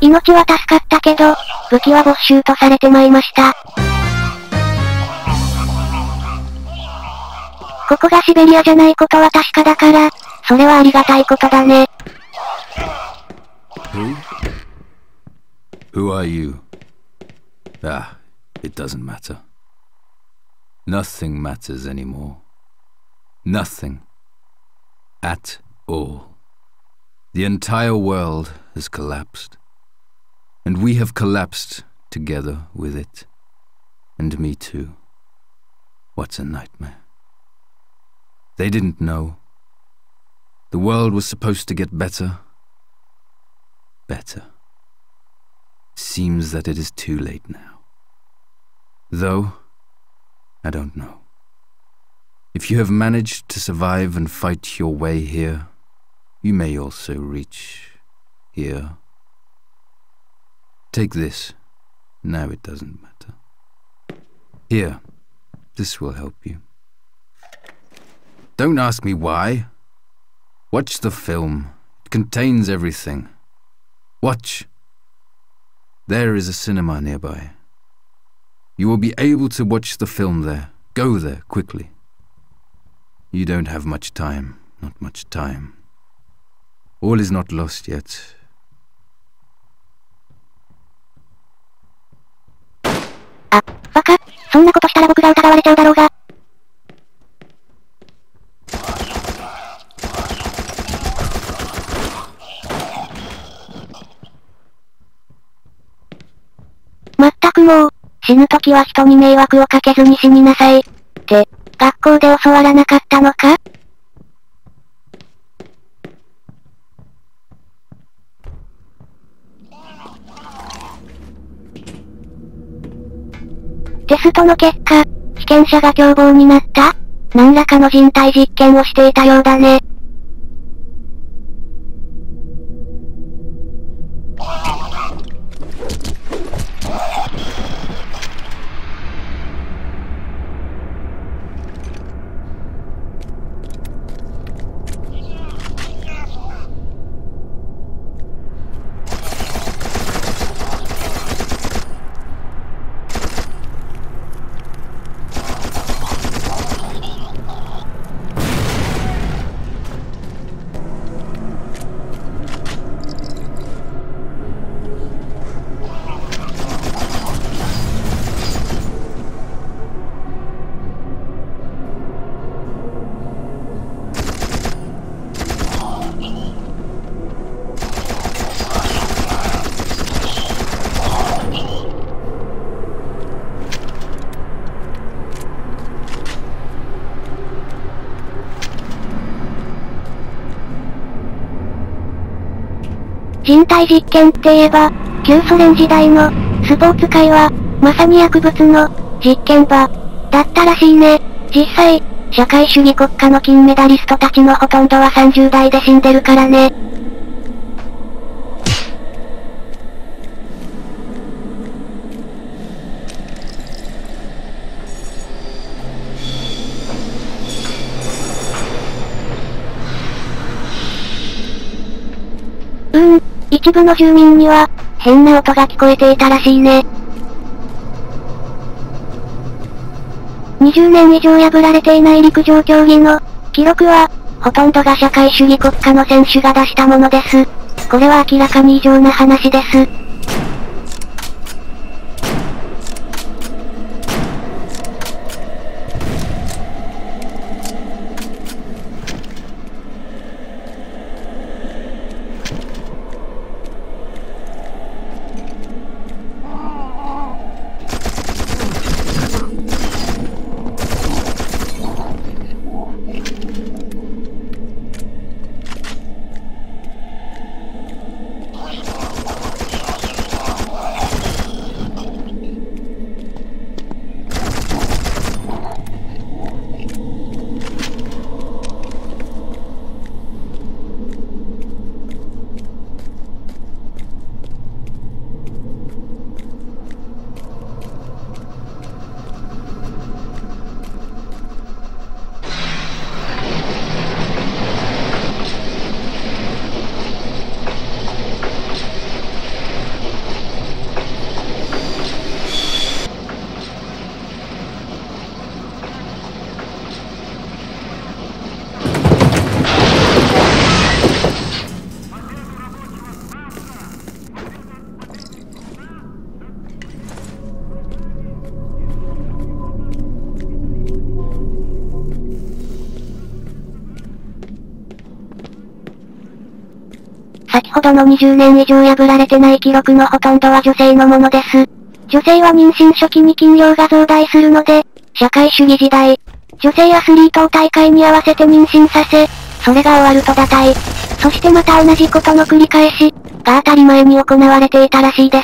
命は助かったけど、武器は没収とされてまいました。ここがシベリアじゃないことは確かだから、それはありがたいことだね。 Who are you? Ah, it doesn't matter. Nothing matters anymore. Nothing. At all. The entire world has collapsed. And we have collapsed together with it. And me too. What a nightmare. They didn't know. The world was supposed to get better. Better. Seems that it is too late now. Though, I don't know. If you have managed to survive and fight your way here, you may also reach here. Take this. Now it doesn't matter. Here, this will help you. Don't ask me why. Watch the film. It contains everything. Watch. There is a cinema nearby. You will be able to watch the film there. Go there, quickly. You don't have much time. Not much time. All is not lost yet. Ah, バカ。そんなことしたら僕が疑われちゃうだろうが。まったくもう、死ぬときは人に迷惑をかけずに死になさい。って、学校で教わらなかったのか？テストの結果、被験者が凶暴になった？何らかの人体実験をしていたようだね。人体実験って言えば、旧ソ連時代の、スポーツ界は、まさに薬物の、実験場、だったらしいね。実際、社会主義国家の金メダリストたちのほとんどは30代で死んでるからね。一部の住民には、変な音が聞こえていたらしいね。20年以上破られていない陸上競技の、記録は、ほとんどが社会主義国家の選手が出したものです。これは明らかに異常な話です。 ほどの20年以上破られてない記録のほとんどは女性のものです。女性は妊娠初期に筋量が増大するので、社会主義時代、女性アスリートを大会に合わせて妊娠させ、それが終わると堕胎。そしてまた同じことの繰り返し、が当たり前に行われていたらしいです。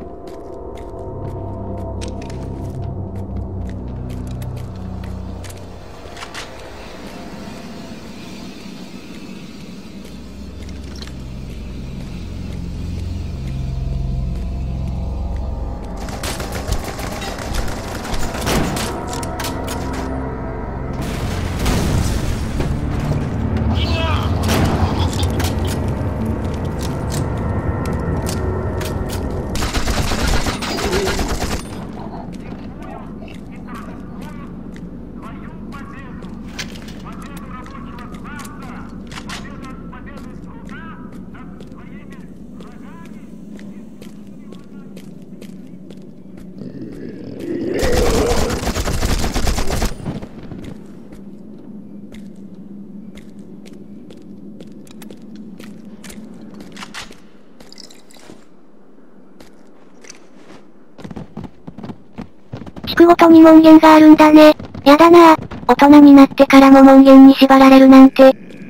地区ごとに門限があるんだね。やだなぁ。大人になってからも門限に縛られるなんて。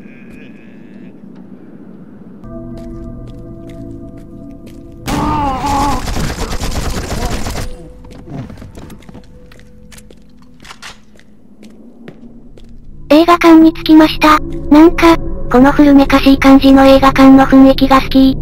映画館に着きました。なんか、この古めかしい感じの映画館の雰囲気が好き。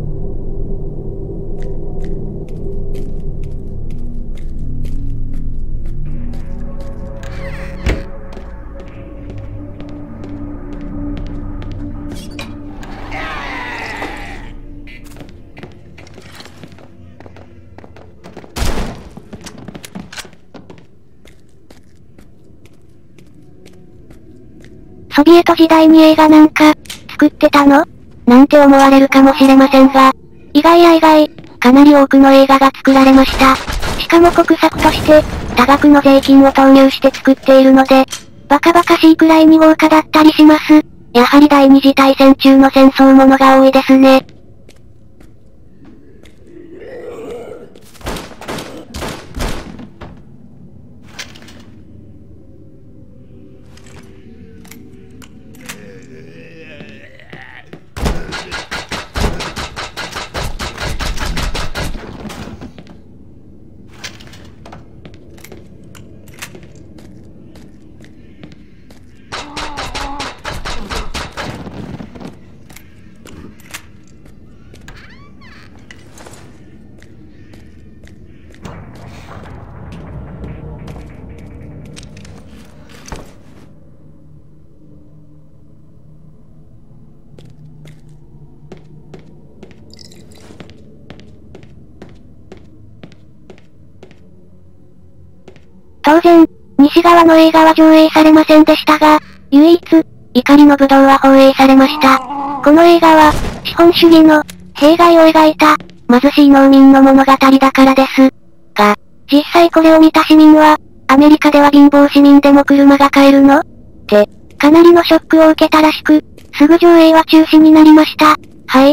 ソビエト時代に映画なんか、作ってたの？なんて思われるかもしれませんが、意外や意外、かなり多くの映画が作られました。しかも国策として、多額の税金を投入して作っているので、バカバカしいくらいに豪華だったりします。やはり第二次大戦中の戦争ものが多いですね。当然、西側の映画は上映されませんでしたが、唯一、怒りの武道は放映されました。この映画は、資本主義の、弊害を描いた、貧しい農民の物語だからです。が、実際これを見た市民は、アメリカでは貧乏市民でも車が買えるの？って、かなりのショックを受けたらしく、すぐ上映は中止になりました。はい。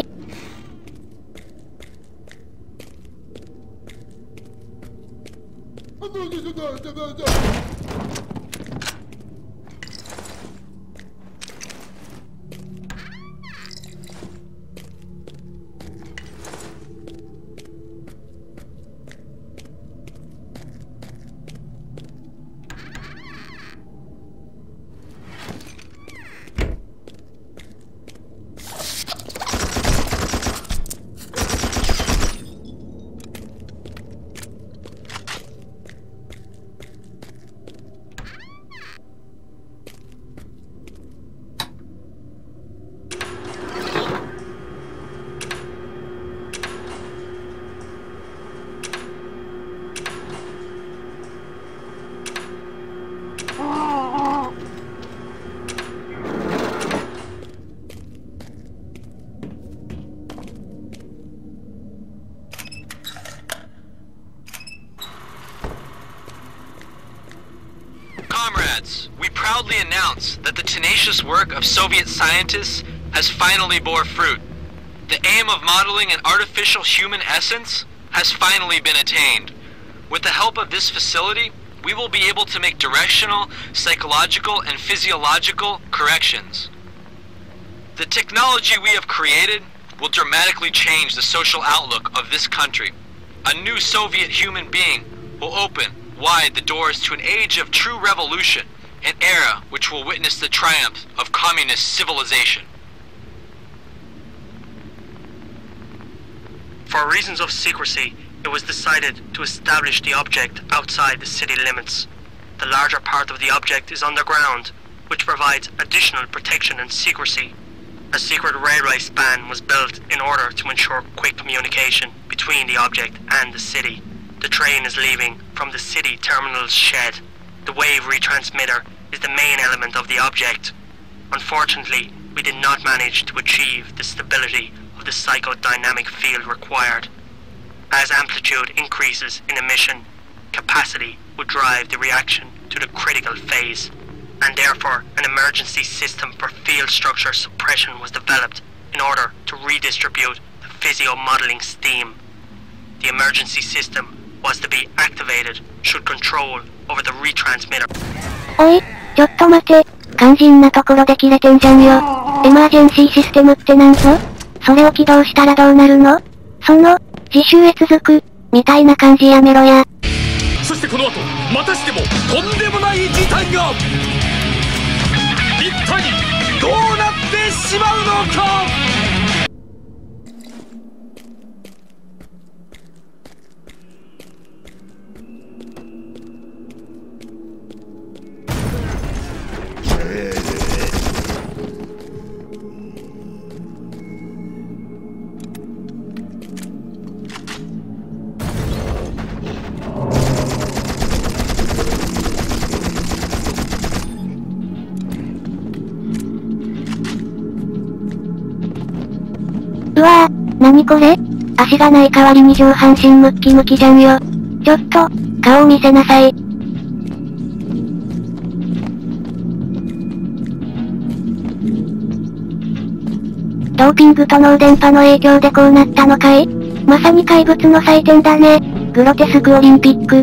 Comrades, we proudly announce that the tenacious work of Soviet scientists has finally bore fruit. The aim of modeling an artificial human essence has finally been attained. With the help of this facility, we will be able to make directional, psychological, and physiological corrections. The technology we have created will dramatically change the social outlook of this country. A new Soviet human being will open wide the doors to an age of true revolution, an era which will witness the triumph of communist civilization. For reasons of secrecy, it was decided to establish the object outside the city limits. The larger part of the object is underground, which provides additional protection and secrecy. A secret railway span was built in order to ensure quick communication between the object and the city. The train is leaving from the city terminal's shed. The wave retransmitter is the main element of the object. Unfortunately, we did not manage to achieve the stability of the psychodynamic field required. As amplitude increases in emission, capacity would drive the reaction to the critical phase, and therefore an emergency system for field structure suppression was developed in order to redistribute the physio-modeling steam. The emergency system was to be activated should control over the retransmitter. おい、ちょっと待て。肝心なところで切れてんじゃんよ。エマージェンシーシステムってなんぞ？それを起動したらどうなるの？その、自習へ続く、みたいな感じやめろや。 そしてこの後、またしてもとんでもない事態が！一体どうなってしまうのか！ うわぁ、なにこれ？足がない代わりに上半身ムッキムキじゃんよ。ちょっと、顔見せなさい。ドーピングと脳電波の影響でこうなったのかい？まさに怪物の祭典だね。グロテスクオリンピック。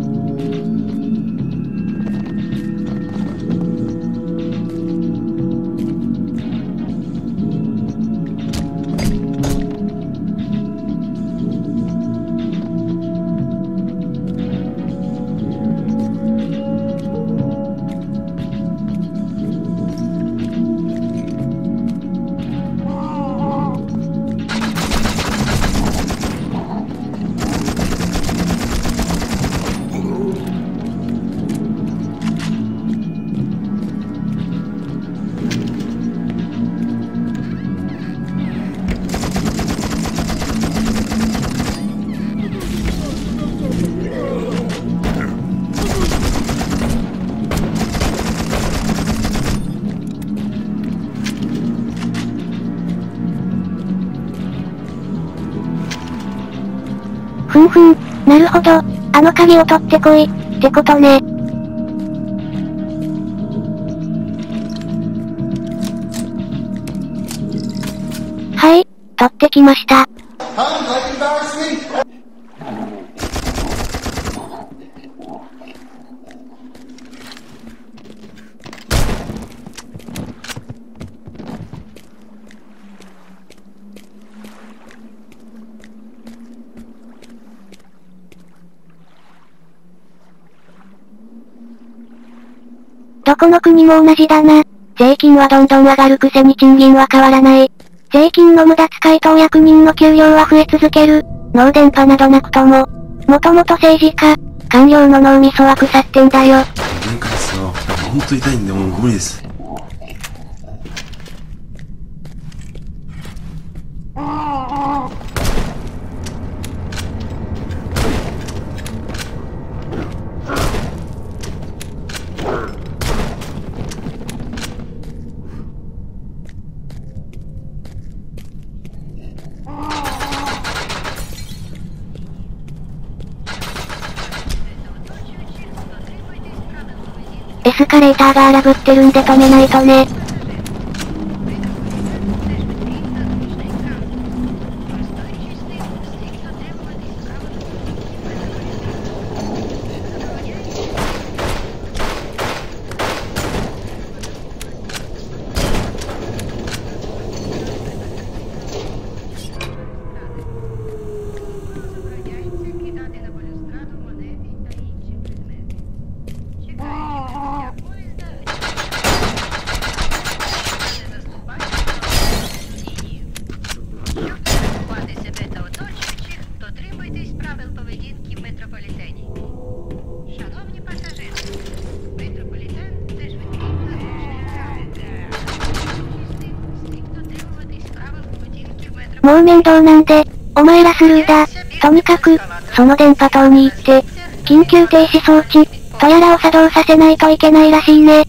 ふんふん、なるほど、あの鍵を取ってこい、ってことね。はい、取ってきました。どこの国も同じだな。税金はどんどん上がるくせに賃金は変わらない。税金の無駄遣いと役人の給料は増え続ける。脳電波などなくとも。もともと政治家、官僚の脳みそは腐ってんだよ。 なんかさ、ほんと痛いんでもう無理です。 エスカレーターが荒ぶってるんで止めないとね。 超面倒なんで、お前らスルーだ。とにかく、その電波塔に行って、緊急停止装置、とやらを作動させないといけないらしいね。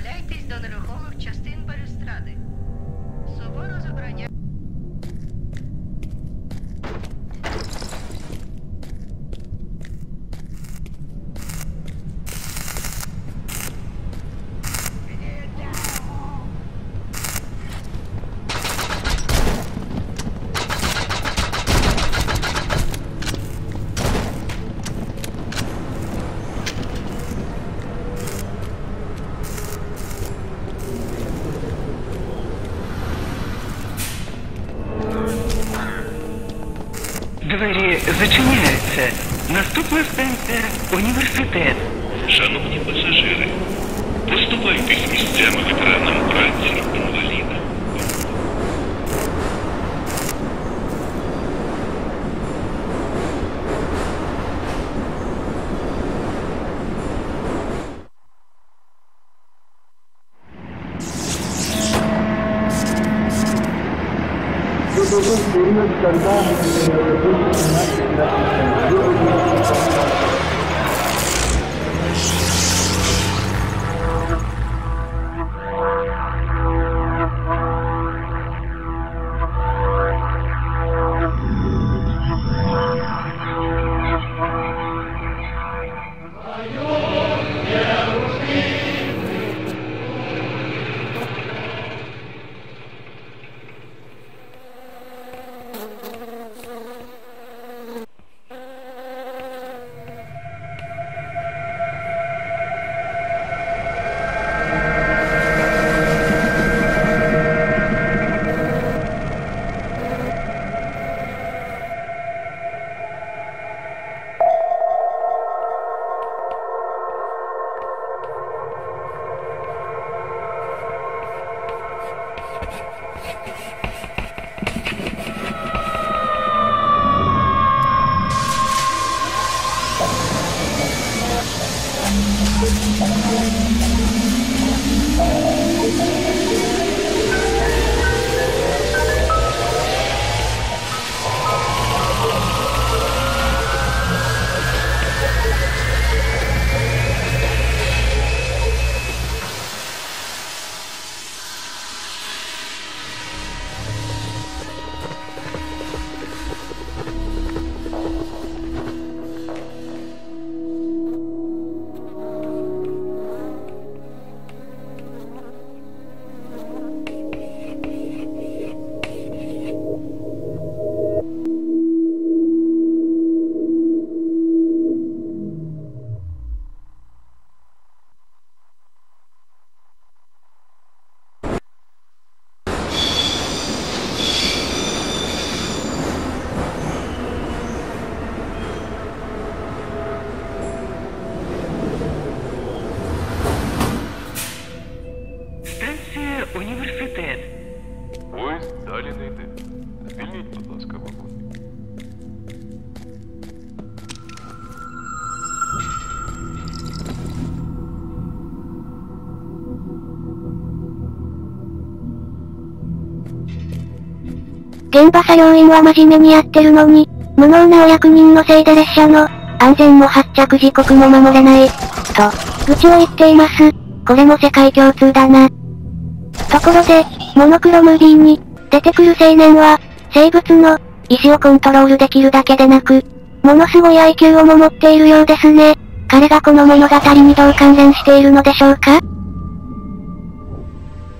Двері зачиняються. Наступна станція – університет. Шановні пасажири, поступайтесь місцями ветеранам праці інваліда. Університет. Поїзд далі не йде. Звільніть, будь ласка, вагон. 現場作業員は真面目にやってるのに、無能なお役人のせいで列車の安全も発着時刻も守れない、と、愚痴を言っています。これも世界共通だな。ところで、モノクロムービーに出てくる青年は、生物の意志をコントロールできるだけでなく、ものすごい IQ をも持っているようですね。彼がこの物語にどう関連しているのでしょうか？